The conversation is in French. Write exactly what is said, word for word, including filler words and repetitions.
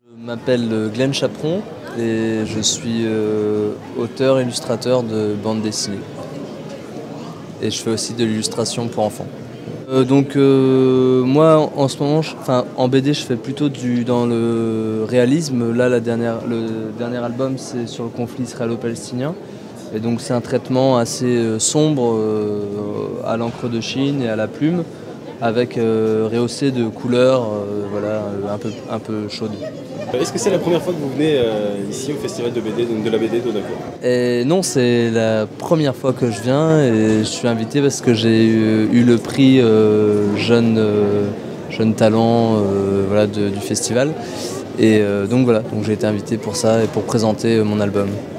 Je m'appelle Glenn Chaperon et je suis euh, auteur illustrateur de bande dessinée. Et je fais aussi de l'illustration pour enfants. Euh, donc euh, moi en ce moment, je, en B D je fais plutôt du, dans le réalisme. Là la dernière, le dernier album c'est sur le conflit israélo-palestinien. Et donc c'est un traitement assez euh, sombre euh, à l'encre de Chine et à la plume, avec euh, rehaussé de couleurs euh, voilà, un peu, un peu chaudes. Est-ce que c'est la première fois que vous venez euh, ici au festival de B D, de la B D d'Onaco? Et non, c'est la première fois que je viens et je suis invité parce que j'ai eu, eu le prix euh, jeune, euh, jeune talent euh, voilà, de, du festival. Et euh, donc voilà, donc j'ai été invité pour ça et pour présenter mon album.